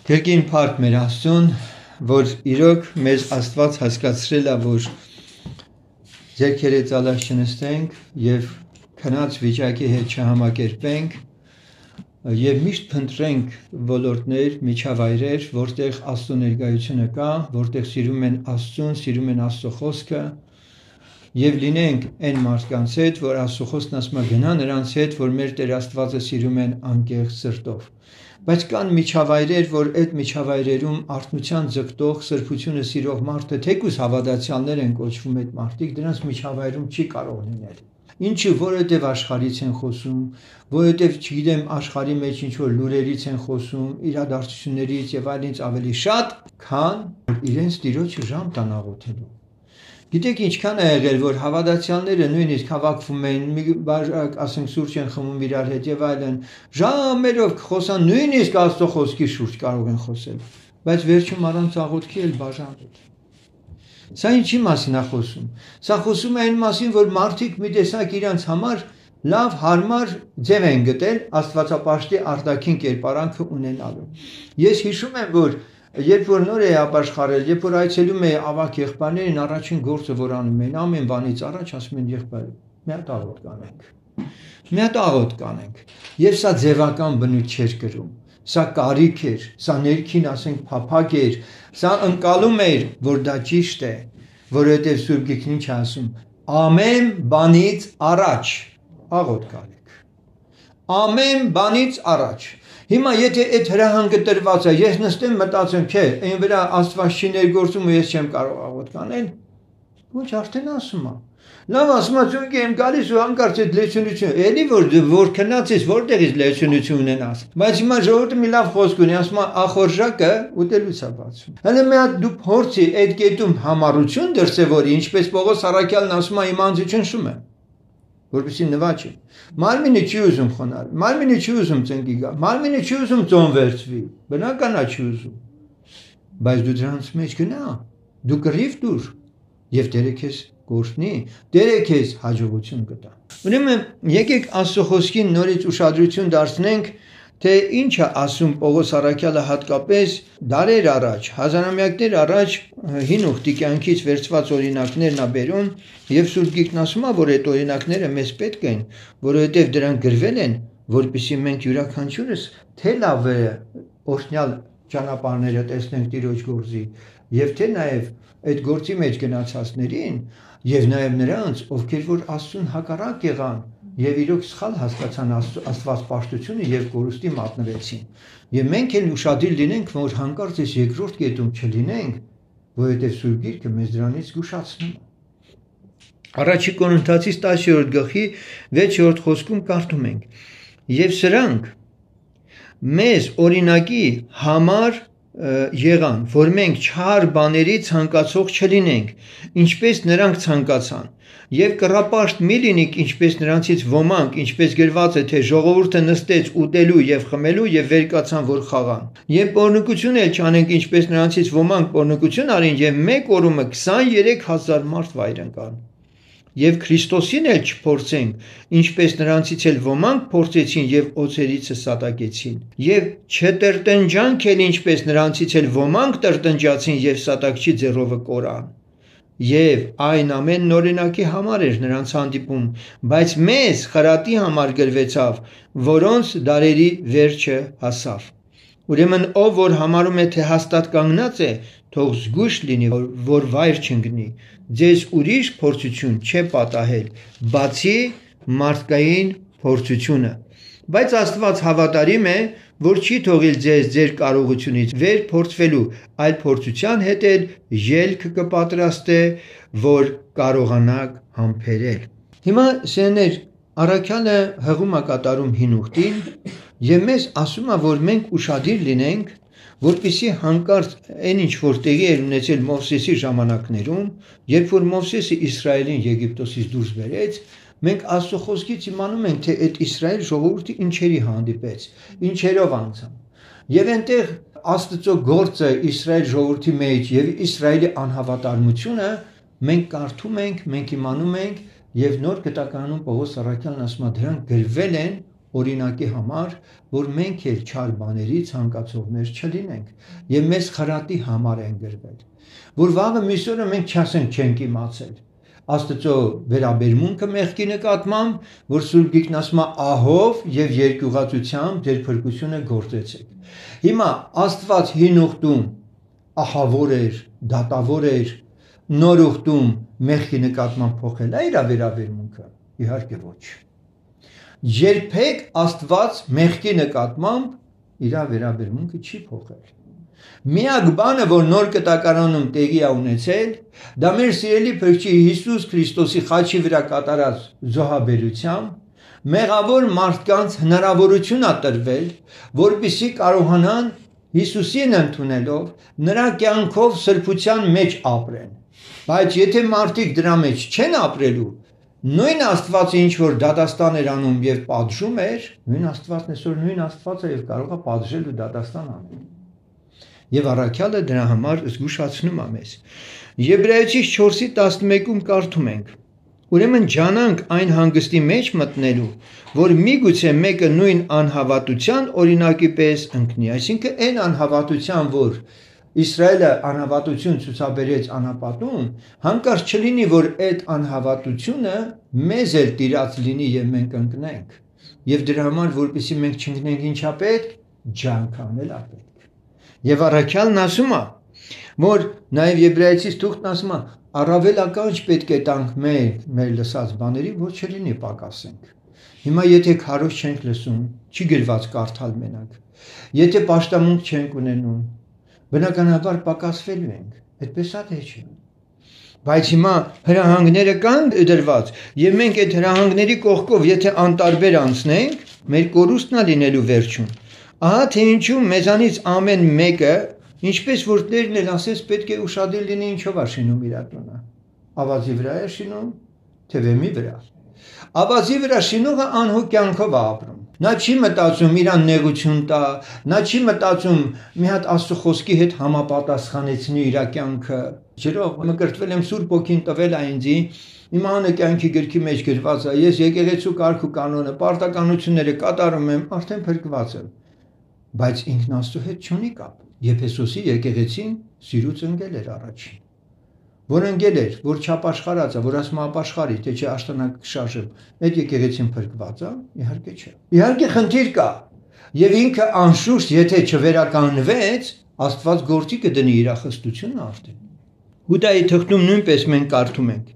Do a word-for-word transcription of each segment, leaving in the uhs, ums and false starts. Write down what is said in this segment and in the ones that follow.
Կրկին փառք մեր Աստծուն, որ իրոք մեզ Աստված հասկացրել է, որ ձեռքերը ծալած չնստենք եւ քնած վիճակի հետ չհամակերպենք եւ միշտ փնտրենք ոլորտներ, միջավայրեր, որտեղ Աստծո ներկայությունը կա, որտեղ սիրում են Աստծուն, սիրում են Աստծո խոսքը եւ լինենք այն մարդկանց հետ, որ Աստծո խոսքն ասում է գնա նրանց հետ, որ մեր Տեր Աստվածը սիրում են անկեղծ սրտով։ Բայց կան միջավայրեր, որ այդ միջավայրերում արթնության ձգտող, սրբությունը սիրող մարդը թեկուզ հավատացյալներ են կոչվում այդ մարդիկ, դրանց միջավայրում չի կարող լինել։ Ինչու, որովհետև աշխարհից են խոսում, որովհետև չգիտեմ աշխարհի մեջ ինչ որ լուրերից են խոսում, իրադարձություններից եւ այլնից ավելի շատ, քան իրենց Տիրոջը ժամ տան աղոթելու։ Գիտեք ինչքան է եղել, որ հավատացյալները նույնիսկ հավաքվում են, մի բաժակ, ասենք, սուրճ են խմում իրար հետ եւ այլն, ժամերով խոսան, նույնիսկ Աստծո խոսքի շուրջ կարող են խոսել, բայց վերջում առանց աղոթքի էլ բաժանվել։ Սա ինչի մասին է խոսում։ Սա խոսում է այն մասին, որ մարդիկ մի տեսակ իրանց համար լավ հարմար ձև են գտել Աստվածապաշտի արտաքին կերպարանքը ունենալու։ Ես հիշում եմ, որ երբ որ նոր էի ապաշխարել, երբ որ այցելում էի ավագ եղբայրներին, առաջին գործը որ անում էին, ամեն բանից առաջ ասում են եղբայր, մի հատ աղոթ կանենք։ Մի հատ աղոթ կանենք։ Եվ սա ձևական բնույթ չէր կրում։ Սա կարիք էր, սա ներքին, ասենք, փափակ էր, սա ընկալում էր, որ դա ճիշտ է, որովհետև Սուրբ Գիրքն ինչ է ասում, ամեն բանից առաջ աղոթ կանենք։ Ամեն բանից առաջ։ Հիմա եթե այդ հրահանգը տրված է, ես նստեմ մտածեմ, չէ, այն վրա Աստված չի ներգործում ու ես չեմ կարող աղոթ կանել, ոչ արդեն ասում է։ Լավ ասում է, ցույց եմ գալիս ու հանկարծ այդ լեցունությունը, էլի որ որ քնած ես, որտեղից լեցունություն ունենաս։ Բայց հիմա ժողովուրդը մի լավ խոսք ունի, ասում է, ախորժակը ուտելուց է բացում։ Հələ մի հատ դու փորձի այդ կետում համառություն դրսևորի, ինչպես Պողոս առաքյալն ասում է, իմ անձություն շում է, որպեսզի նվաճի։ Մարմինը չի ուզում խոնարհ, մարմինը չի ուզում ծնկի գա, մարմինը չի ուզում ծոն վերցվի, բնական է չի ուզում։ Բայց դու դրանց մեջ գնա, դու կռիվ դուր եւ Տերը քեզ կօրհնի, Տերը քեզ հաջողություն կտա։ Ուրեմն եկեք Աստծո խոսքին նորից ուշադրություն դարձնենք, թե ինչ է ասում Պողոս առաքյալը հատկապես դարեր առաջ, հազարամյակներ առաջ հին ուխտի կյանքից վերցված օրինակներն ա բերում եւ Սուրբ Գիրքն ասում է, որ այդ օրինակները մեզ պետք են, որովհետեւ դրանք գրվել են, որպեսզի մենք յուրաքանչյուրս թե լավ է օրհնյալ ճանապարհները տեսնենք Տիրոջ գործի եւ թե նաեւ այդ գործի մեջ գնացածներին եւ նաեւ նրանց, ովքեր որ Աստծուն հակառակ եղան եւ իրոք սխալ հասկացան Աստված պաշտությունը եւ կորուստի մատնվեցին։ Եվ մենք էլ ուշադիր լինենք, որ հանկարծ այս երկրորդ կետում չլինենք, որովհետեւ Սուրբ Գիրքը մեզ դրանից զգուշացնում է։ Առաջի Կորինթացիս տասերորդ գլխի վեցերորդ խոսքում կարդում ենք. Եվ սրանք մեզ օրինակի համար եղան, որ մենք չար բաների ցանկացող չլինենք, ինչպես նրանք ցանկացան, եւ կռապաշտ մի լինիք, ինչպես նրանցից ոմանք, ինչպես գրված է, թե ժողովուրդը նստեց ուտելու եւ խմելու եւ վեր կացան, որ խաղան։ Եվ պոռնկություն էլ չանենք, ինչպես նրանցից ոմանք պոռնկություն արին եւ մեկ օրումը քսաներեք հազար մարդ վայր ընկան։ Եվ Քրիստոսին էլ չփորձենք, ինչպես նրանցից էլ ոմանք փորձեցին եւ օձերիցը սատակեցին։ Եվ չտրտնջանք էլ ինչպես նրանցից էլ ոմանք տրտնջացին եւ սատակչի ձեռովը կորան։ Եվ այն ամենն օրինակի համար էր նրանց հանդիպում, բայց մեզ խրատի համար գրվեցավ, որոնց դարերի վերջը հասավ։ Ուրեմն ով որ համարում է, թե հաստատ կանգնած է, թող զգույշ լինի, որ վայր չընկնի։ Ձեզ ուրիշ փորձություն չէ պատահել, բացի մարդկային փորձությունը։ Բայց Աստված հավատարիմ է, որ չի թողել ձեզ ձեր կարողությունից վեր փորձվելու, այլ փորձության հետ էլ ելք կպատրաստե, որ կարողանաք համբերել։ Հիմա սեներ առաքյալը հղում է կատարում հին ուխտին եւ մեզ ասում է, որ մենք ուշադիր լինենք, որպեսզի հանկարծ այն ինչ որ տեղի էր ունեցել Մովսեսի ժամանակներում, երբ որ Մովսեսը Իսրայելին Եգիպտոսից դուրս բերեց, մենք Աստծո խոսքից իմանում ենք, թե այդ Իսրայել ժողովուրդը ինչերի հանդիպեց, ինչերով անցան։ Եվ այնտեղ Աստծո գործը Իսրայել ժողովրդի մեջ եւ Իսրայելի անհավատարմությունը մենք կարդում ենք, մենք իմանում ենք եւ նոր գտականում Պողոս առաքյալն ասում է, դրանք գրվել են օրինակի համար, որ մենք էլ չար բաների ցանկացողներ չլինենք եւ մեզ խրատի համար են գրվել, որ վաղը մյուս օրը մենք չասենք չենք իմացել Աստծո վերաբերմունքը մեղքի նկատմամբ, որ Սուրբ Գիրքն ասում է ահով եւ երկյուղածությամբ ձեր փրկությունը գործեցեք։ Հիմա Աստված հին ուխտում ահավոր էր, դատավոր էր, նոր ուխտում մեղքի նկատմամբ փոխել է իր վերաբերմունքը։ Իհարկե ոչ։ Երբեք Աստված մեղքի նկատմամբ իր վերաբերմունքը չի փոխել։ Միակ բանը, որ նոր կտակարանում տեղի է ունեցել, դա մեր սիրելի Փրկչի Հիսուս Քրիստոսի խաչի վրա կատարած զոհաբերությամբ մեղավոր մարդկանց հնարավորություն է տրվել, որպեսզի կարողանան Հիսուսին ընդունելով նրա կյանքով սրբության մեջ ապրեն։ Բայց եթե մարդիկ դրա մեջ չեն ապրելու, նույն Աստվածը ինչ որ դատաստան էր անում եւ պատժում էր, նույն Աստվածն այսօր նույն Աստվածը եւ կարող է պատժել ու դատաստան անել։ Եվ առաքյալը դրա համար զգուշացնում է մեզ։ Եբրայեցից չորսի տասնմեկում կարդում ենք. Ուրեմն ջանանք այն հանգստի մեջ մտնելու, որ միգուցե մեկը նույն անհավատության օրինակի պես ընկնի, այսինքն այն անհավատության, որ Իսրայելը անհավատություն ցուցաբերեց անապատում, հանկարծ չլինի, որ այդ անհավատությունը մեզ էլ տիրած լինի եւ մենք ընկնենք։ Եվ դրա համար, որպեսզի մենք չընկնենք, ինչա պետք, ջանք անել է պետք։ Եվ առաքյալն ասում է, որ նաև Եբրայեցից թուղթն ասում է, առավել ականջ պետք է տանք մեր, մեր լսած բաների, որ չլինի պակասենք։ Հիմա եթե քարոզ չենք լսում, չի գրված կարդալ մենակ, եթե պաշտամունք չենք ունենում, բնականաբար պակասվելու ենք, այդպես է թե չէ։ Բայց հիմա հրահանգները կան դրված, եւ մենք այդ հրահանգների կողքով, եթե անտարբեր անցնենք, մեր կորուստն է լինելու վերջում։ Ահա թե ինչու մեզանից ամեն մեկը, ինչպես որ Տերն էլ ասեց, պետք է ուշադիր լինի ինչով է շինում իր տունը։ Ավազի վրա է շինում, թե վեմի վրա։ Ավազի վրա շինողը անհոգ կյանքով է ապրում։ Նա չի մտածում իրան նեղություն տա, նա չի մտածում մի հատ Աստծո խոսքի հետ համապատասխանեցնի իր կյանքը։ Ջրող մկրտվել եմ Սուրբ Ոգին տվել է ինձի, իմ անունը կյանքի գրքի մեջ գրված է, ես եկեղեցու կարգ ու կանոնը, պարտականությունները կատարում եմ, արդեն փրկված եմ։ Բայց ինքն Աստծո հետ չունի կապ։ Եփեսոսի եկեղեցին սիրուց ընկել էր առաջին, որ ընկել էր, որ չապաշխարած է, որ ասում ապաշխարի, թե չէ աշտանակ կշարժեմ, այդ եկեղեցին փրկված է, իհարկե չէ։ Իհարկե խնդիր կա, եւ ինքը անշուշտ, եթե չվերականգնվեց, Աստված գործի կդնի իր խստությունը արդեն։ Հուդայի թղթում նույնպես մենք կարդում ենք.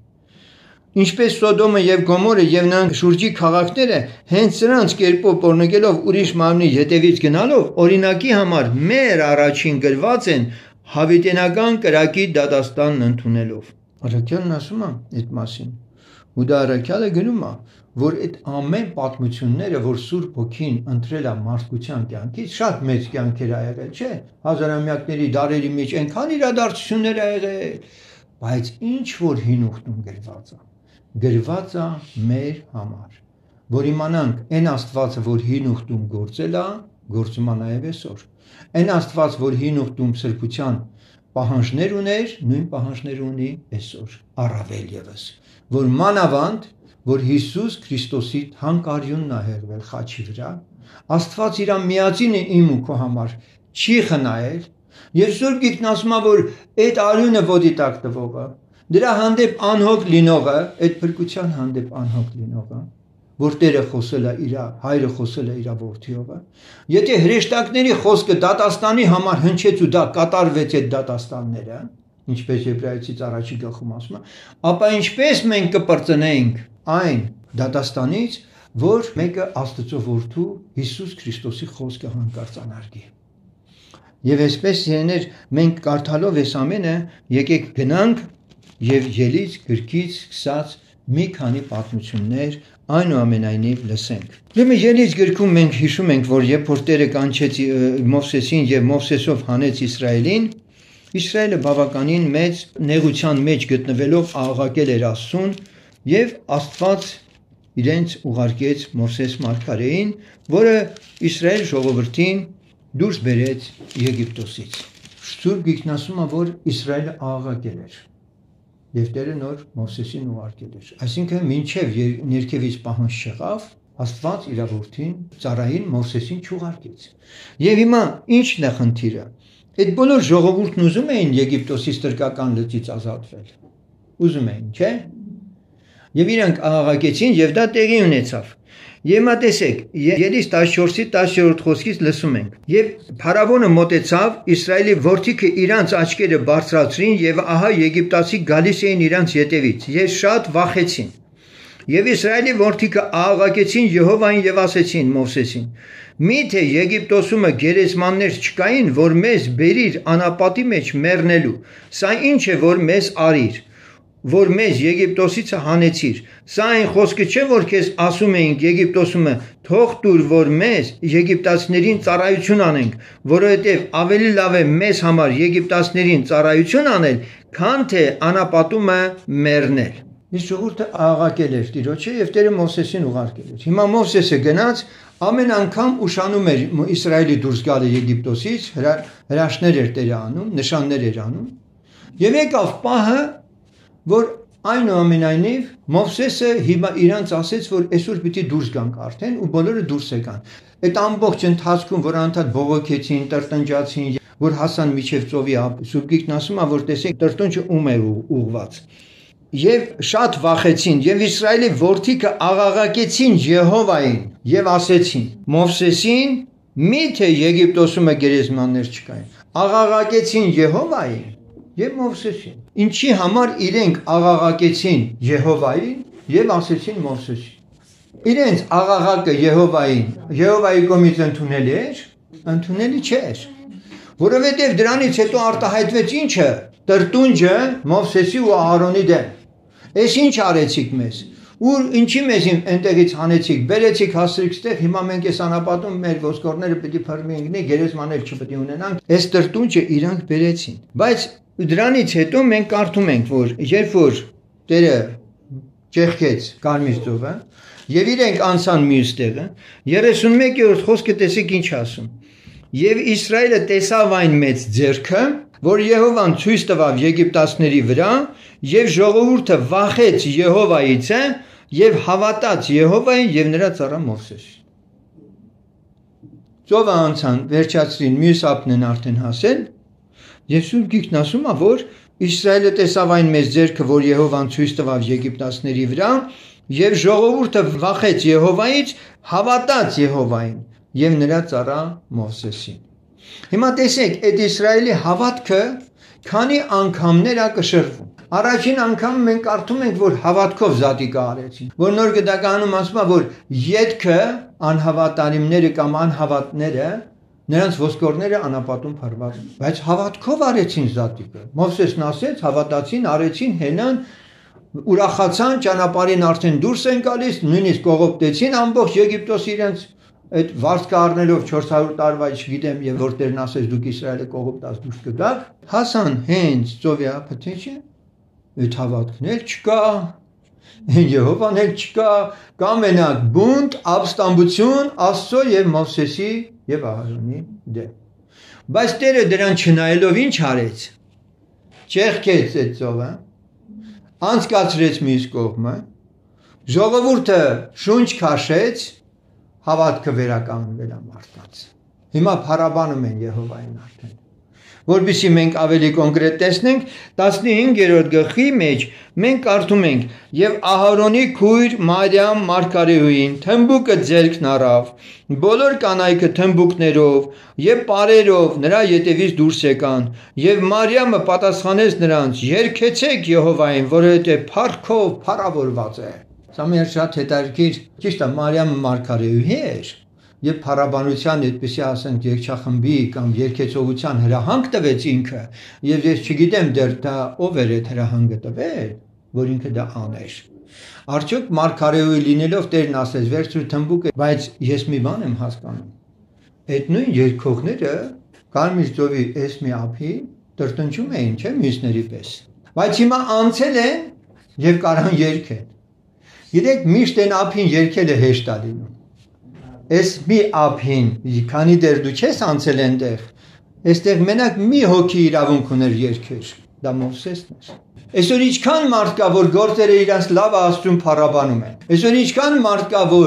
Ինչպես Սոդոմը եւ Գոմորը եւ նրանք շուրջի քաղաքները հենց սրանց կերպով պորնոգելով ուրիշ մարմնի հետևից գնալով օրինակի համար մեր առաջին գրված են հավիտենական կրակի դատաստանն ընդունելով։ Առաքյալն ասում է այդ մասին։ Հուդա առաքյալը գնում է, որ այդ ամեն պատմությունները, որ Սուրբ Հոգին ընտրել է մարդկության կյանքից, շատ մեծ կյանքեր ա եղել, չէ՞։ Հազարամյակների դարերի մեջ այնքան իրադարձություններ ա եղել, բայց ինչ որ հին ուխտում գրված է, գրված է մեր համար, որ իմանանք այն Աստվածը, որ հին ուխտում գործել է, գործում է նաև այսօր։ Այն Աստված, որ հին ուխտում սրբության պահանջներ ուներ, նույն պահանջներ ունի այսօր, առավել ևս, որ մանավանդ, որ Հիսուս Քրիստոսի թանկարյունն է հերվել խաչի վրա, Աստված իր միածինը իմ ու քո համար չի խնայել, եւ Սուրբ Գիրքն ասում է, որ այդ արյունը ոտի տակ տվողը, դրա հանդեպ անհոգ լինողը, այդ փրկության հանդեպ անհոգ լինողը, որ Տերը խոսել է իր, հայրը խոսել է իր որդիով, եթե հրեշտակների խոսքը դատաստանի համար հնչեց ու դա կատարվեց այդ դատաստանները, ինչպես Եբրայեցից առաջի գլխում ասում է, ապա ինչպես մենք կպրծնենք այն դատաստանից, որ մեկը Աստծո որդու Հիսուս Քրիստոսի խոսքը հանկարծ անարգի։ Եվ այսպես երներ մենք կարդալով այս ամենը եկեք գնանք եւ ելից գրքից սկսած մի քանի պատմություններ այնուամենայնիվ լսենք։ Ուրեմն ելից գրքում մենք հիշում ենք, որ երբ որ Տերը կանչեց Մովսեսին եւ Մովսեսով հանեց Իսրայելին, Իսրայելը բավականին մեծ նեղության մեջ գտնվելով աղաղակել էր Աստծուն եւ Աստված իրենց ուղարկեց Մովսես մարգարեին, որը Իսրայել ժողովրդին դուրս բերեց Եգիպտոսից։ Սուրբ Գիրքն ասում է, որ Իսրայելը աղաղակել էր եւ Տերը նոր Մովսեսին ուղարկել էր։ Այսինքն մինչեւ ներքևից պահանջ չեղավ, Աստված իր որդին ծառային Մովսեսին չուղարկեց։ Եվ հիմա ի՞նչն է խնդիրը։ Այդ բոլոր ժողովուրդն ուզում էին Եգիպտոսի ստրկական լծից ազատվել։ Ուզում էին, չէ՞։ Եվ իրանք աղաղակեցին եւ դա տեղի ունեցավ։ Եվ մա տեսեք, Ելիս տասնչորսի տասներորդ խոսքից լսում ենք. Եվ փարավոնը մոտեցավ, Իսրայելի որդիքը իրանց աչքերը բարձրացրին եւ ահա Եգիպտացի գալիս էին իրանց ետևից եւ շատ վախեցին։ Եվ Իսրայելի որդիքը աղաղակեցին Եհովային եւ ասեցին Մովսեսին. Միթե Եգիպտոսումը գերեզմաններ չկային, որ մեզ բերիր անապատի մեջ մեռնելու։ Սա ինչ է, որ մեզ արիր, որ մեզ Եգիպտոսից հանեցիր։ Սա այն խոսքը չէ, որ քեզ ասում էինք Եգիպտոսումը, թող տուր, որ մեզ եգիպտացիներին ծառայություն անենք, որովհետև ավելի լավ է մեզ համար եգիպտացիներին ծառայություն անել, քան թե անապատումը մեռնել։ Իսկ ժողովուրդը աղաղակել էր Տիրոջը եւ Տերը Մովսեսին ուղարկել էր։ Հիմա Մովսեսը գնաց ամեն անգամ ուշանում էր Իսրայելի դուրս գալը Եգիպտոսից, հրաշքներ էր Տերը անում, նշաններ էր անում։ Եվ եկավ պահը, որ այնուամենայնիվ Մովսեսը հիմա իրանց ասեց, որ այսօր պիտի դուրս գանք արդեն ու բոլորը դուրս եկան։ Այդ ամբողջ ընթացքում, որ անդադ բողոքեցին, տրտնջացին, որ հասան միջև ծովի ափ, Սուրբ ասում է, որ տեսեք տրտնջը ում է ուղված։ Եվ շատ վախեցին, եւ Իսրայելի որդիքը աղաղակեցին Եհովային եւ ասեցին Մովսեսին, միթե Եգիպտոսում գերեզմաններ չկային։ Աղաղակեցին Եհովային եւ Մովսեսին։ Ինչի համար իրենք աղաղակեցին Եհովային եւ ասեցին Մովսեսին։ Իրենց աղաղակը Եհովային, Եհովայի կողմից ընդունելի էր, ընդունելի չէր, որովհետեւ դրանից հետո արտահայտվեց ինչը, տրտունջը Մովսեսի ու Ահարոնի դեմ։ Էս ինչ արեցիք մեզ։ Ու ինչի մեզ այնտեղից հանեցիք, բերեցիք հասրիք ստեղ, հիմա մենք այս անապատում մեր ոսկորները պիտի փրմենք, գերեզմաներ չպիտի ունենանք։ Այս տրտունջը իրանք բերեցին։ Բայց դրանից հետո մենք կարդում ենք, որ երբ որ Տերը ճեղքեց Կարմիր ծովը, եւ իրենք անցան մյուս տեղը, երեսունմեկերորդ խոսքը տեսեք ինչ ասում։ Եվ Իսրայելը տեսավ այն մեծ ձեռքը, որ Եհովան ցույց տվավ եգիպտացիների վրա, եւ ժողովուրդը վախեց Եհովայից եւ հավատաց Եհովային եւ նրա ծառա Մովսեսին։ Ծովը անցան, վերջացրին, մյուս ափն են արդեն հասել, եւ Սուրբ Գիրքն ասում է, որ Իսրայելը տեսավ այն մեծ ձեռքը, որ Եհովան ցույց տվավ եգիպտացիների վրա, եւ ժողովուրդը վախեց Եհովայից, հավատաց Եհովային եւ նրա ծառա Մովսեսին։ Հիմա տեսեք, այդ Իսրայելի հավատքը քանի անգամներ է կշռվում։ Առաջին անգամ մենք կարդում ենք, որ հավատքով զատիկը արեցին, որ նոր գդականում ասում է, որ ետքը անհավատարիմները կամ անհավատները, նրանց ոսկորները անապատում փրված, բայց հավատքով արեցին զատիկը։ Մովսեսն ասեց, հավատացին, արեցին, հենան, ուրախացան, ճանապարհին արդեն դուրս են գալիս, նույնիսկ կողոպտեցին ամբողջ Եգիպտոսը իրենց այդ վարձքը առնելով չորս հարյուր տարվա, չգիտեմ, եւ որ Տերն ասեց դուք Իսրայելը կողոպտած դուրս կգաք, հասան հենց ծովի ափը, թե չէ։ Այդ հավատքն էլ չկա, Եհովան էլ չկա, կա մենակ բունտ, ապստամբություն Աստծո եւ Մովսեսի եւ Ահարոնի դեմ։ Բայց Տերը դրան չնայելով ինչ արեց։ Չեղքեց այդ ծովը, անցկացրեց մյուս կողմը, ժողովուրդը շունչ քաշեց, հավատքը վերականգնվել է մարդկանց։ Հիմա փառաբանում են Եհովային արդեն։ Որպեսզի մենք ավելի կոնկրետ տեսնենք, տասնհինգերորդ գլխի մեջ մենք կարդում ենք. եւ Ահարոնի քույր Մարիամ մարգարեուհին թմբուկը ձեռքն առավ, բոլոր կանայքը թմբուկներով եւ պարերով նրա ետևից դուրս եկան, եւ Մարիամը պատասխանեց նրանց. երգեցեք Եհովային, որովհետեւ փառքով փառավորված է։ Սա մեր շատ հետաքրքիր, ճիշտ է, Մարիամը մարգարեուհի էր եւ փառաբանության այդպեսի ասենք երգչախմբի կամ երգեցողության հրահանգ տվեց ինքը, եւ ես չգիտեմ դեռ դա ով էր այդ հրահանգը տվել, որ ինքը դա աներ։ Արդյոք մարգարեուհի լինելով Տերն ասեց վերցրու թմբուկը, բայց ես մի բան եմ հասկանում։ Այդ նույն երգողները Կարմիր ծովի այս մի ափի տրտնջում էին, չէ՞, մյուսների պես։ Բայց հիմա անցել են եւ կարան երգեն։ Գիտեք, միշտ այն ափին երգելը հեշտ է լինում։ Այս մի ափին, քանի դեռ դու չես անցել այնտեղ, այստեղ մենակ մի հոգի իրավունք ուներ երգեր, դա Մովսեսն էր։ Այսօր ինչքան մարդ կա, որ գործերը իրանց լավ Աստծուն փառաբանում են։ Այսօր ինչքան մարդ կա, որ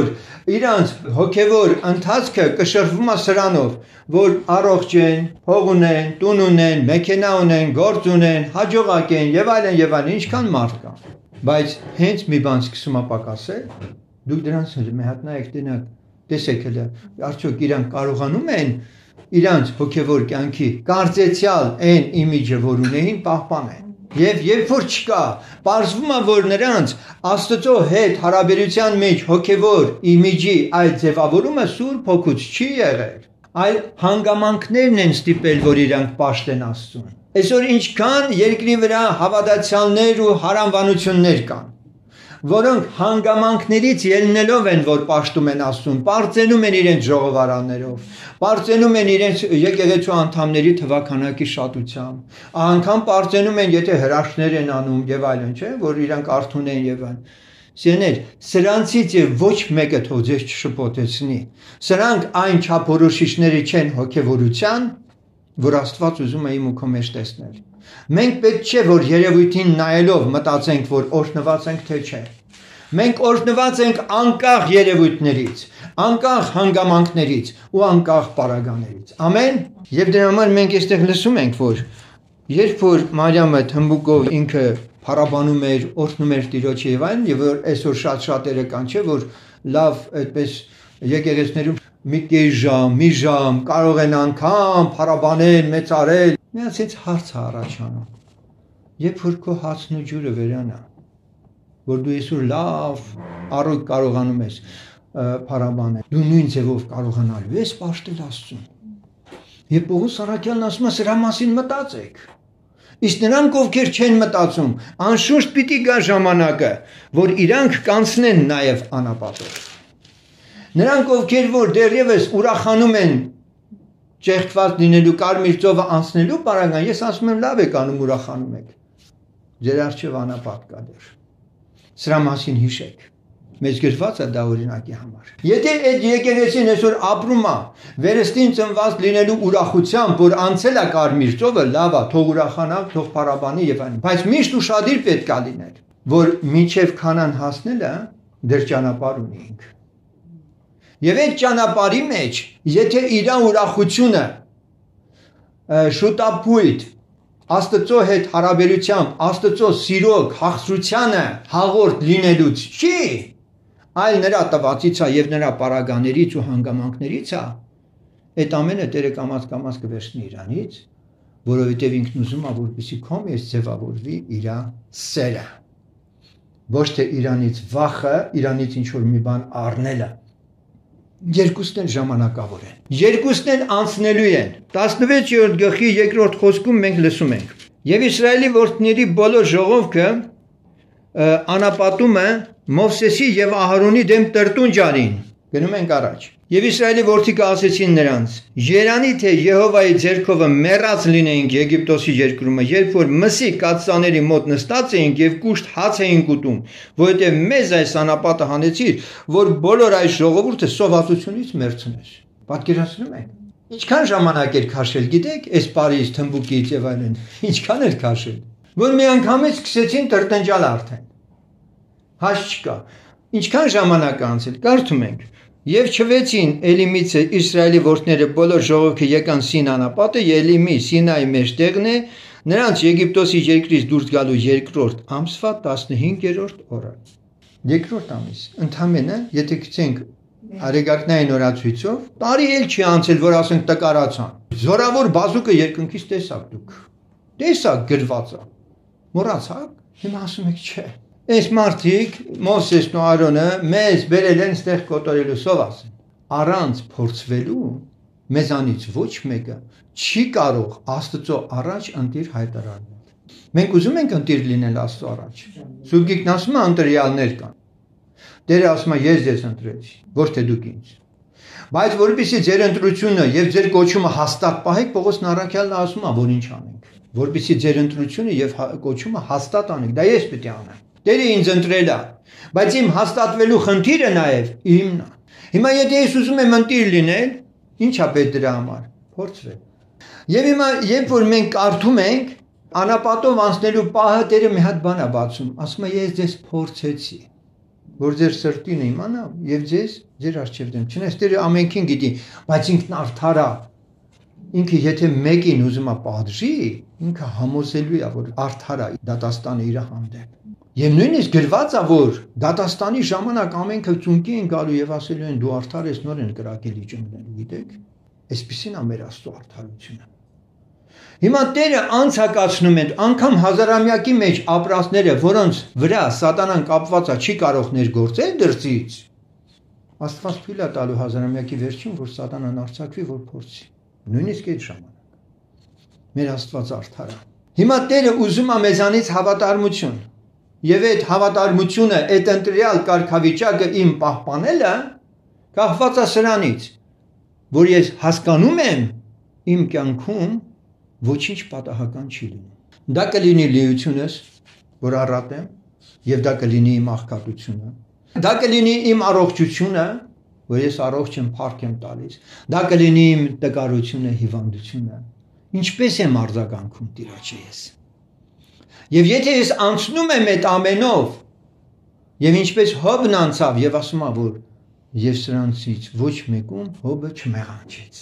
իրանց հոգևոր ընթացքը կշռվում է սրանով, որ առողջ են, փող ունեն, տուն ունեն, մեքենա ունեն, գործ ունեն, հաջողակ են եւ այլն եւ այլն, ինչքան մարդ կա։ Բայց հենց մի բան սկսում է պակասել, դուք դրանց մի հատ նայեք դենակ, տեսեք հələ, արդյոք իրանք կարողանում են իրանց հոգևոր կյանքի կարծեցյալ այն իմիջը, որ ունեին, պահպանել։ Եվ երբ որ չկա, պարզվում է, որ նրանց Աստծո հետ հարաբերության մեջ հոգևոր իմիջի այդ ձևավորումը Սուրբ Հոգուց չի եղել, այլ հանգամանքներն են ստիպել, որ իրանք պաշտեն Աստծուն։ Այսօր ինչքան երկրի վրա հավատացյալներ ու հարանվանություններ կան, որոնք հանգամանքներից ելնելով են, որ պաշտում են Աստծուն, պարծենում են իրենց ժողովարաններով, պարծենում են իրենց եկեղեցու անդամների թվաքանակի շատությամբ, անգամ պարծենում են, եթե հրաշքներ են անում եւ այլն, չէ, որ իրանք արթուն են եւ այլն։ Սիրներ, սրանցից եւ ոչ մեկը թող ձեզ չշփոթեցնի։ Սրանք այն չափորոշիչները չեն հոգեվորության, որ Աստված ուզում է իմ ու քո մեջ տեսնել։ Մենք պետք չէ, որ երևույթին նայելով մտածենք, որ օրհնված ենք, թե չէ։ Մենք օրհնված ենք անկախ երևույթներից, անկախ հանգամանքներից ու անկախ պարագաներից։ Ամեն։ Եվ դրա համար մենք այստեղ լսում ենք, որ երբ որ Մարիամը թմբուկով ինքը փառաբանում էր, օրհնում էր Տիրոջը եւ այլն, եւ որ այսօր շատ շատերը կան, չէ, որ լավ այդպես եկեղեցիներում մի կես ժամ, մի ժամ կարող են անգամ փառաբանել, մեծարել։ Միացից հարց է առաջանում։ Երբ որ քո հացն ու ջուրը վերանա, որ դու այսօր լավ առօր կարողանում ես փառաբանել, դու նույն ձևով կարողանալու ես պաշտել Աստծուն։ Եվ Պողոս առաքյալն ասում է, սրա մասին մտածեք։ Իսկ նրանք, ովքեր չեն մտածում, անշուշտ պիտի գա ժամանակը, որ իրանք կանցնեն նաև անապատով։ Նրանք, ովքեր որ դեռևս ուրախանում են ճեղքված լինելու կարմիր ծովը անցնելու պարագան, ես ասում եմ լավ եք անում ուրախանում եք։ Ձեր առջև անապատ կա դեռ։ Սրա մասին հիշեք։ Մեծ գրված է դա օրինակի համար։ Եթե այդ եկեղեցին այսօր ապրում է վերստին ծնված լինելու ուրախությամբ, որ անցել է կարմիր ծովը, լավ է, թող ուրախանա, թող փառաբանի եւ այլն։ Բայց միշտ ուշադիր պետք է լինել, որ մինչև քանան հասնելը դեռ ճանապարհ ունենք։ Եվ այդ ճանապարհի մեջ, եթե իր ուրախությունը շուտապույտ Աստծո հետ հարաբերությամբ, Աստծո սիրո հաղթրությանը հաղորդ լինելուց չի, այլ նրա տվածից է եւ նրա պարագաներից ու հանգամանքներից է, այդ ամենը Տերը կամաց կամաց կվերցնի իրանից, որովհետեւ ինքն ուզում է, որպեսզի քո մեջ ձևավորվի իր սերը։ Ոչ թե իրանից վախը, իրանից ինչ որ մի բան առնելը։ Երկուսն էլ ժամանակավոր են։ Երկուսն էլ անցնելու են։ տասնվեցերորդ գլխի երկրորդ խոսքում մենք լսում ենք. Եվ Իսրայելի որդների բոլոր ժողովքը անապատումը Մովսեսի եւ Ահարոնի դեմ տրտունջ արին։ Գնում ենք առաջ։ Եվ Իսրայելի որդիքը ասեցին նրանց. Երանի թե Եհովայի ձեռքովը մեռած լինեինք Եգիպտոսի երկրումը, երբ որ մսի կաթսաների մոտ նստած էինք եւ կուշտ հաց էինք ուտում, որովհետեւ մեզ այս անապատը հանեցիր, որ բոլոր այս ժողովուրդը սովածությունից մեռցնես։ Պատկերացնում եք։ Ինչքան ժամանակ էր քաշել, գիտեք, այս Փարիզ թմբուկից եւ այլն։ Ինչքան էր քաշել, որ մի անգամից սկսեցին տրտնջալ արդեն։ Հաշ չկա։ Ինչքան ժամանակ անցել, կարդում ենք։ Եվ չվեցին Էլիմիցը Իսրայելի որդները բոլոր ժողովուրդը եկան Սին անապատը, Էլիմի Սինայի մեջտեղն է, նրանց Եգիպտոսի երկրից դուրս գալու երկրորդ ամսվա տասնհինգերորդ օրը։ Երկրորդ ամիս, ընդամենը, եթե գցենք արեգակնային օրացույցով, տարի էլ չի անցել, որ ասենք տկարացան։ Զորավոր բազուկը երկնքից տեսակ դուք։ Տեսակ գրված է։ Մոռացաք։ Հիմա ասում եք չէ։ Այս մարդիկ Մովսեսն ու Արոնը մեզ բերել են ստեղ կոտորելու սոված։ Առանց փորձվելու մեզանից ոչ մեկը չի կարող Աստծո առաջ ընտիր հայտարարել։ Մենք ուզում ենք ընտիր լինել Աստծո առաջ։ Սուրբ Գիրքն ասում է ընտրյալներ կան։ Տերը ասում է ես ձեզ ընտրեցի, ոչ թե դուք ինձ։ Բայց որպեսզի ձեր ընտրությունը եւ ձեր կոչումը հաստատ պահեք, Պողոսն առաքյալն ասում է, որ ինչ անենք։ Որպեսզի ձեր ընտրությունը եւ կոչումը հաստատ անեք։ Դա ես պետք է անեմ։ Տերը ինձ ընտրել է, բայց իմ հաստատվելու խնդիրը նաև իմն է։ Հիմա եթե ես ուզում եմ ընտիր լինել, ի՞նչ է պետք դրա համար։ Փորձվել։ Եվ հիմա երբ որ մենք կարդում ենք, անապատով անցնելու պահը Տերը մի հատ բան է բացում, ասում է ես ձեզ փորձեցի, որ ձեր սրտին իմանա եւ ձեզ ձեր արժեվ դեմ։ Չնայած Տերը ամենքին գիտի, բայց ինքն արդար է։ Ինքը եթե մեկին ուզում է պատժի, ինքը համոզելու է, որ արդար է դատաստանը իր հանդեպ։ Եվ նույնիսկ գրված է, որ դատաստանի ժամանակ ամենքը ծունկի են գալու եւ ասելու են դու արդար ես, նոր են կրակելի ջնջելու, գիտեք։ Այսպեսին է մեր Աստծո արդարությունը։ Հիմա Տերը անցակացնում են անգամ հազարամյակի մեջ ապրածները, որոնց վրա սատանան կապված է, չի կարող ներգործել դրսից։ Աստված թույլ է տալու հազարամյակի վերջին, որ սատանան արձակվի, որ փորձի։ Նույնիսկ այդ ժամանակ։ Մեր Աստված արդար է։ Հիմա Տերը ուզում է մեզանից հավատարմություն։ Եվ այդ հավատարմությունը, այդ ընտրյալ կարգավիճակը իմ պահպանելը կախված է սրանից, որ ես հասկանում եմ իմ կյանքում ոչինչ պատահական չի լինում։ Դա կլինի լիությունս, որ առատ եմ, եւ դա կլինի իմ աղքատությունը։ Դա կլինի իմ առողջությունը, որ ես առողջ եմ, փառք եմ տալիս։ Դա կլինի իմ տկարությունը, հիվանդությունը։ Ինչպես եմ արձագանքում Տիրոջը ես։ Եվ եթե ես անցնում եմ այդ ամենով, եւ ինչպես Հոբն անցավ եւ ասում է, որ եւ սրանցից ոչ մեկում Հոբը չմեղանչեց։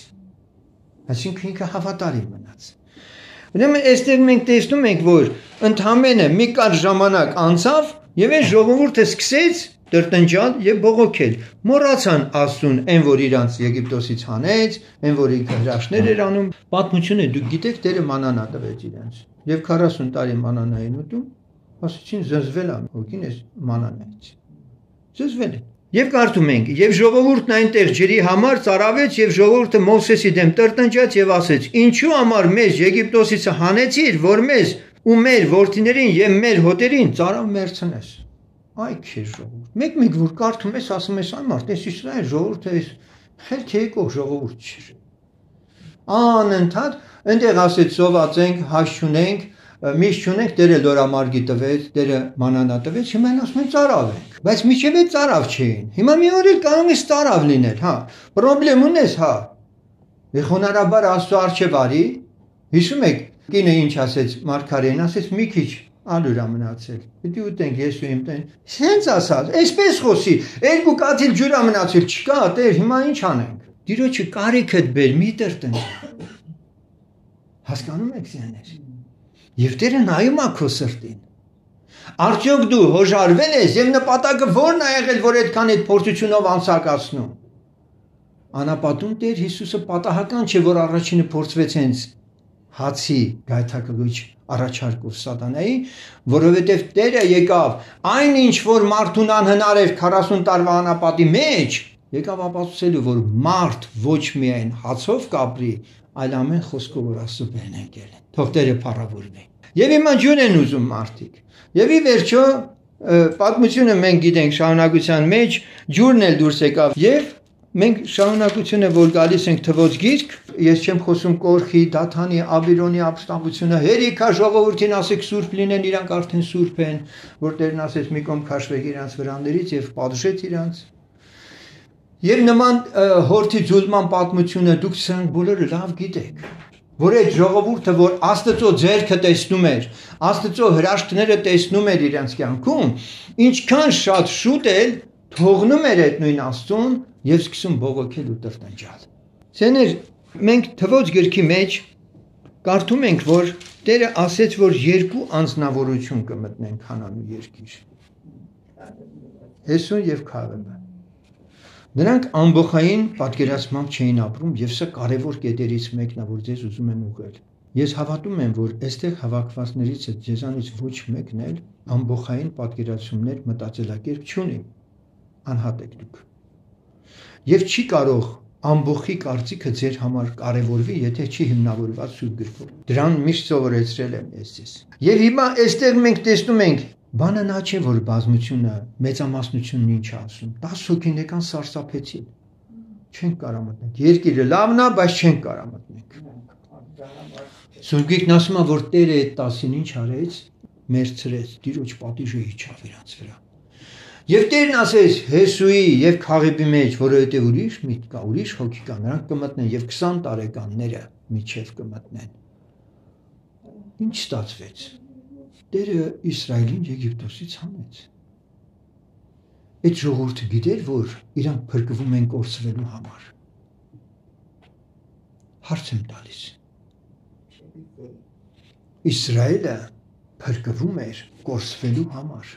Այսինքն ինքը հավատարիմ մնաց։ Ուրեմն այստեղ մենք տեսնում ենք, որ ընդհանրապես մի կարճ ժամանակ անցավ եւ այն ժողովուրդը սկսեց տրտնջալ եւ բողոքել։ Մոռացան Աստծուն, այն որ իրանց Եգիպտոսից հանեց, այն որ ինքը հրաշքներ էր անում։ Պատմությունը դուք գիտեք, Տերը մանանա տվեց իրենց։ Եվ քառասուն տարի մանանա են ուտում, ասեցին զզվել է հոգին այս մանանայից։ Զզվել է։ Եվ կարդում ենք, եւ ժողովուրդն այնտեղ ջրի համար ծարավեց եւ ժողովուրդը Մովսեսի դեմ տրտնջաց եւ ասեց. Ինչու համար մեզ Եգիպտոսից հանեցիր, որ մեզ ու մեր որդիներին եւ մեր հոտերին ծարավ մերցնես։ Այ քեզ ժողովուրդ։ Մեկ-մեկ որ կարդում ես, ասում ես, այ մարդ, այս Իսրայել ժողովուրդը էս խելքի եկող ժողովուրդ չէ։ Անընդհատ այնտեղ ասեց սոված ենք, հաշ չունենք, միշտ չունենք, Տերը լորամարգի տվեց, Տերը մանանա տվեց, հիմա ասում են ծարավ ենք։ Բայց միջև է ծարավ չէին։ Հիմա մի օր էլ կարող է ծարավ լինել, հա։ Պրոբլեմ ունես, հա։ Եղոնարաբար Աստծո արչև արի։ Հիշում եք, կինը ինչ ասեց Մարգարեին, ասեց մի քիչ ալյուր է մնացել։ Պիտի ուտենք ես ու իմ տեն։ Սենց ասած, այսպես խոսի, երկու կաթիլ ջուր է մնացել, չկա, Տեր, հիմա ինչ անենք։ Տիրոջը կարիքդ բեր, մի տրտեն։ Հասկանում եք սյաներ։ Եվ Տերը նայում է քո սրտին։ Արդյոք դու հոժարվել ես եւ նպատակը ո՞րն է եղել, որ այդքան այդ փորձությունով անցակացնում։ Անապատում Տեր Հիսուսը պատահական չէ, որ առաջինը փորձվեց հենց հացի գայթակղիչ առաջարկով սատանայի, որովհետև Տերը եկավ այն ինչ որ մարդուն անհնար էր քառասուն տարվա անապատի մեջ, եկավ ապացուցելու, որ մարդ ոչ միայն հացով կապրի, այլ ամեն խոսքով որ Աստծո բերն եկել է։ Թող Տերը փառավորվի։ Եվ հիմա ջուն են ուզում մարդիկ։ Եվ ի վերջո պատմությունը մենք գիտենք շարունակության մեջ ջուրն էլ դուրս եկավ եւ մենք շարունակությունը որ գալիս ենք թվոց գիրք, ես չեմ խոսում Կորխի, Դաթանի, Աբիրոնի ապստամբությունը, հերիքա ժողովրդին ասեք սուրբ լինեն, իրանք արդեն սուրբ են, որ Տերն ասեց մի կողմ քաշվեք իրանց վրաներից եւ պատժեց իրանց։ Եվ նման հորթի ձուլման պատմությունը դուք սրանք բոլորը լավ գիտեք, որ այդ ժողովուրդը որ Աստծո ձեռքը տեսնում էր, Աստծո հրաշքները տեսնում էր իրենց կյանքում, ինչքան շատ շուտ էլ թողնում էր այդ նույն Աստծուն եւ սկսում բողոքել ու տրտնջալ։ Ցեներ, մենք թվոց գրքի մեջ կարդում ենք, որ Տերը ասեց, որ երկու անձնավորություն կմտնեն Քանանու երկիր։ Հեսուն եւ Քալեբը։ Նրանք ամբողջային պատկերացմամբ չէին ապրում եւ սա կարևոր կետերից մեկն է, որ ձեզ ուզում եմ ուղղել։ Ես հավատում եմ, որ այստեղ հավաքվածներից ձեզանից ոչ մեկն էլ ամբողջային պատկերացումներ մտածելակերպ չունի։ Անհատ եք դուք։ Եվ չի կարող ամբողջի կարծիքը ձեր համար կարևորվի, եթե չի հիմնավորված Սուրբ գրքով։ Դրան միշտ սովորեցրել եմ ես ձեզ։ Եվ հիմա այստեղ մենք տեսնում ենք բանը նա չէ, որ բազմությունը, մեծամասնությունն ինչ ասում։ դաս հոգինական սարսափեցին։ Չենք կարող մտնել։ Երկիրը լավն է, բայց չենք կարող մտնել։ Սուրբ գիրքն ասում է, որ Տերը այդ տասին ինչ արեց, մերցրեց, Տիրոջ պատիժը իջավ իրանց վրա։ Եվ Տերն ասեց Հեսուի եւ Քաղեբի մեջ, որովհետեւ ուրիշ միտք կա, ուրիշ հոգի կա, նրանք կմտնեն եւ քսան տարեկանները միջև կմտնեն։ Ինչ ստացվեց։ Տերը Իսրայելին Եգիպտոսից հանեց։ Այդ ժողովուրդը գիտեր, որ իրանք փրկվում են կորսվելու համար։ Հարց եմ տալիս։ Իսրայելը փրկվում էր կորսվելու համար։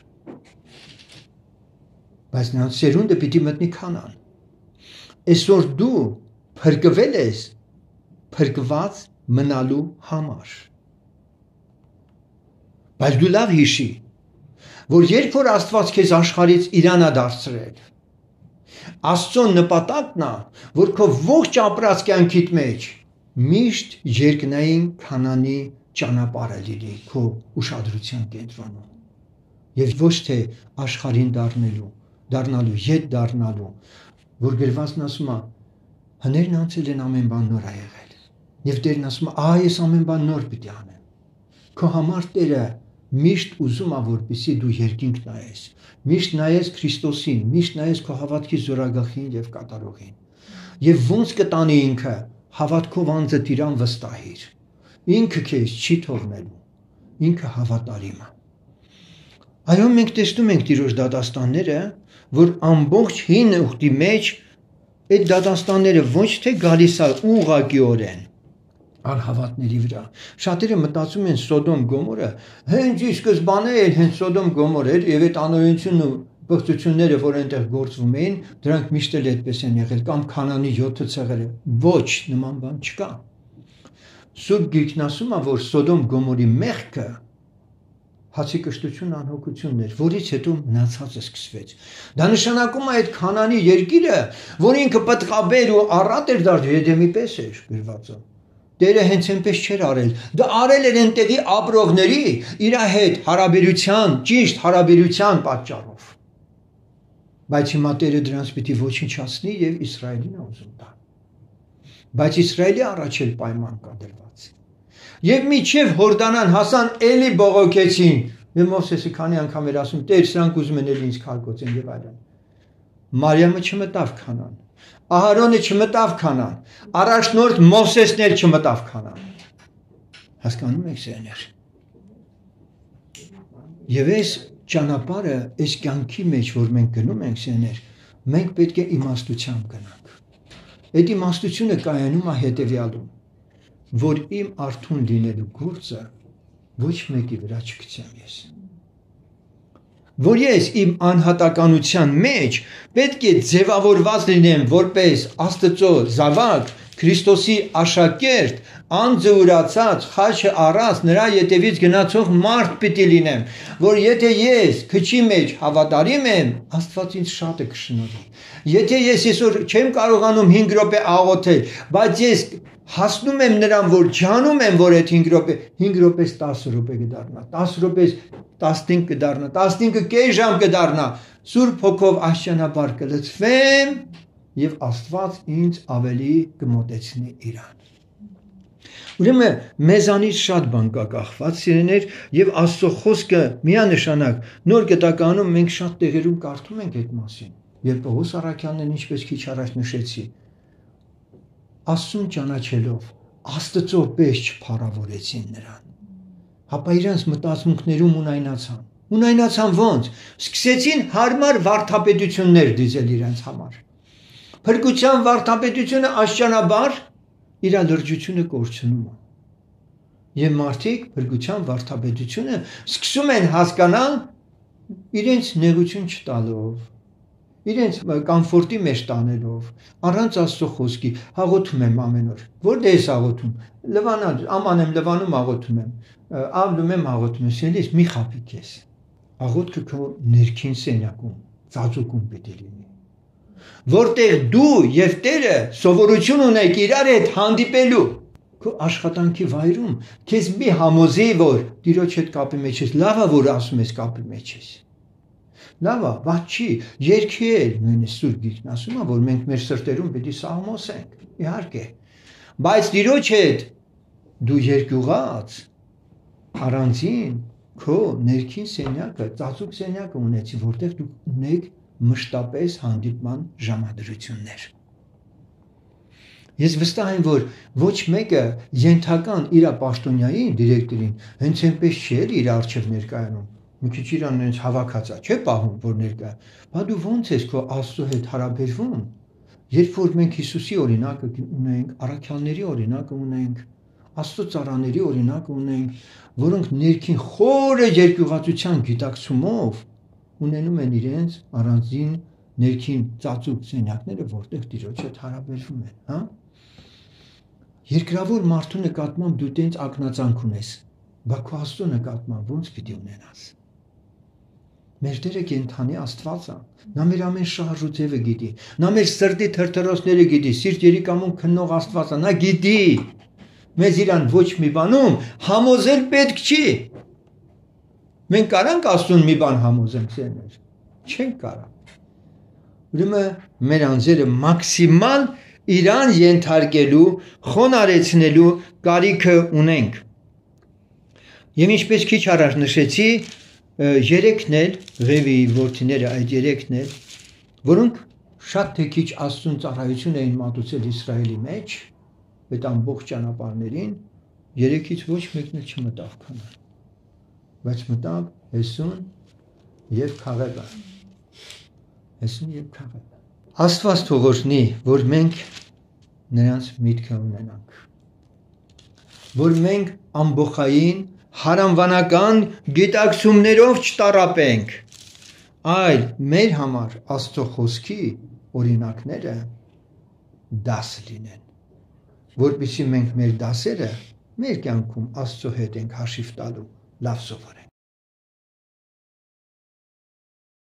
Բայց նրանց սերունդը պիտի մտնի Քանան։ Այսօր դու փրկվել ես փրկված մնալու համար։ Բայց դու լավ հիշի, որ երբ որ Աստված քեզ աշխարհից Իրան է դարձրել, Աստծո նպատակն է, որ քո ողջ ապրած կյանքիդ մեջ միշտ երկնային Քանանի ճանապարհը լինի քո ուշադրության կենտրոնում։ Եվ ոչ թե աշխարհին դառնալու, դառնալու, ետ դառնալու, որ գրվածն ասում է, հներն անցել են ամեն բան նոր ա եղել։ Եվ Տերն ասում է, ահա ես ամեն բան նոր պիտի անեմ։ Քո համար Տերը միշտ ուզում է, որպեսզի դու երկինք նայես, միշտ նայես Քրիստոսին, միշտ նայես քո հավատքի զորագախին եւ կատարողին։ Եվ ոնց կտանի ինքը, հավատքով անձը Տիրան վստահիր։ Ինքը քեզ չի թողնելու, ինքը հավատարիմ է։ Այո, մենք տեսնում ենք Տիրոջ դատաստանները, որ ամբողջ հին ուխտի մեջ այդ դատաստանները ոչ թե գալիս է ուղղակիորեն արհավատների վրա։ Շատերը մտածում են Սոդոմ Գոմորը հենց ի սկզբանե էլ հենց Սոդոմ Գոմոր էր եւ այդ անօրենությունն ու բղծությունները, որ այնտեղ գործվում էին, դրանք միշտ էլ այդպես են եղել, կամ Քանանի յոթ ցեղերը։ Ոչ, նման բան չկա։ Սուրբ Գիրքն ասում է, որ Սոդոմ Գոմորի մեղքը հացի կշտություն անհոգությունն էր, որից հետո մնացածը սկսվեց։ Դա նշանակում է այդ Քանանի երկիրը, որ ինքը պտղաբեր ու առատ էր դարձել, Եդեմի պես էր գրվածը։ Տերը հենց այնպես չէր արել։ Դա արել էր այնտեղի ապրողների իր հետ հարաբերության, ճիշտ հարաբերության պատճառով։ Բայց հիմա Տերը դրանց պիտի ոչնչացնի եւ Իսրայելին ուզում տա։ Բայց Իսրայելի առաջ էլ պայման կա դրված։ Եվ միջև Հորդանան հասան, էլի բողոքեցին։ Եվ Մովսեսը քանի անգամ էր ասում, Տեր, սրանք ուզում են էլի ինձ քարկոծեն եւ այլն։ Մարիամը չմտավ Քանան։ Ահարոնը չմտավ Քանան, առաջնորդ Մովսեսն էլ չմտավ Քանան։ Հասկանում եք սերներ։ Եվ այս ճանապարհը, այս կյանքի մեջ, որ մենք գնում ենք սերներ, մենք պետք է իմաստությամբ գնանք։ Այդ իմաստությունը կայանում է հետևյալում, որ իմ արթուն լինելու գործը ոչ մեկի վրա չգցեմ ես։ Որ ես իմ անհատականության մեջ պետք է ձևավորված լինեմ որպես Աստծո զավակ, Քրիստոսի աշակերտ, անձը ուրացած, խաչը առած, նրա ետևից գնացող մարդ պիտի լինեմ, որ եթե ես քչի մեջ հավատարիմ եմ, Աստված ինձ շատ է կշնորհի։ Եթե ես այսօր չեմ կարողանում հինգ րոպե աղոթել, բայց ես հասնում եմ նրան, որ ջանում եմ, որ այդ հինգ րոպե, հինգ րոպեից տասը րոպե կդառնա, տասը րոպեից տասնհինգ կդառնա, տասնհինգը կես ժամ կդառնա, Սուրբ Հոգով աշճանաբար կլցվեմ եւ Աստված ինձ ավելի կմոտեցնի իրան։ Ուրեմն մեզանից շատ բան կա կախված սիրեներ եւ Աստծո խոսքը միանշանակ նոր գտականում մենք շատ տեղերում կարդում ենք այդ մասին։ Եվ Պողոս առաքյալն ինչպես քիչ առաջ նշեցի, Աստծուն ճանաչելով Աստծո պես չփառավորեցին նրան։ Հապա իրենց մտածմունքներում ունայնացան։ Ունայնացան ոնց։ Սկսեցին հարմար վարդապետություններ դիզել իրենց համար։ Փրկության վարդապետությունը աշճանաբար իր լրջությունը կորցնում է։ Եվ մարդիկ փրկության վարդապետությունը սկսում են հասկանալ իրենց նեղություն չտալով, իրենց կոմֆորտի մեջ տանելով, առանց Աստծո խոսքի հաղոթում եմ ամեն օր։ Որտե՞ղ ես հաղոթում։ Լվանալ, աման եմ լվանում հաղոթում եմ, ավլում եմ հաղոթում եմ, սելիս մի խափիկ ես։ Աղոթքը քո ներքին սենյակում, ծածուկում պիտի լինի։ Որտեղ դու եւ Տերը սովորություն ունեք իրար հետ հանդիպելու, քո աշխատանքի վայրում քեզ մի համոզի, որ Տիրոջ հետ կապի մեջ ես, լավ է որ ասում ես կապի մեջ ես։ Լավ է, բայց չի, երկի էլ նույնիսկ Սուրբ Գիրքն ասում է, որ մենք մեր սրտերում պիտի սաղմոսենք, իհարկե։ Բայց Տիրոջ հետ դու երկյուղած առանձին քո ներքին սենյակը, ծածուկ սենյակը ունեցի, որտեղ դու ունեք մշտապես հանդիպման ժամադրություններ։ Ես վստահ եմ, որ ոչ մեկը ենթական իր պաշտոնյային դիրեկտորին հենց այնպես չի իր արժև ներկայանում։ մի քիչ իրան նենց հավաքածա, չէ՞ պահում, որ ներկա։ Բա դու ո՞նց ես քո Աստծո հետ հարաբերվում, երբ որ մենք Հիսուսի օրինակը ունենք, առաքյալների օրինակը ունենք, Աստծո ծառաների օրինակը ունենք, որոնք ներքին խորը երկյուղածության գիտակցումով ունենում են իրենց առանձին ներքին ծածուկ սենյակները, որտեղ Տիրոջ հետ հարաբերվում են, հա։ Երկրավոր մարդու նկատմամբ դու տենց ակնածանք ունես, բա քո Աստծո նկատմամբ ո՞նց պիտի ունենաս։ Մեր Տերը կենդանի Աստված է, նա մեր ամեն շարժ ու ձևը գիտի, նա մեր սրտի թրթռոցները գիտի, սիրտ երիկամում քննող Աստված է, նա գիտի։ Մեզ իրան ոչ մի բանում համոզել պետք չի։ Մենք կարանք Աստծուն մի բան համոզենք, սերներ, չենք կարա։ Ուրեմն մեր անձերը մաքսիմալ իրան ենթարկելու, խոնարեցնելու կարիքը ունենք։ Եվ ինչպես քիչ առաջ նշեցի, երեքն էլ, Ղևի որդիները այդ երեքն էլ, որոնք շատ թե քիչ Աստծուն ծառայություն էին մատուցել Իսրայելի մեջ, այդ ամբողջ ճանապարհներին, երեքից ոչ մեկն էլ չմտավ Քանան, բայց մտավ Հեսուն եւ Քաղեբը։ Հեսուն եւ Քաղեբը։ Աստված թող օրհնի, որ մենք նրանց միտքը ունենանք, որ մենք ամբողջային հարանվանական գիտակցումներով չտարապենք, այլ մեր համար Աստծո խոսքի օրինակները դաս լինեն, որպեսզի մենք մեր դասերը մեր կյանքում Աստծո հետ ենք հաշիվ տալու, լավ սովորենք։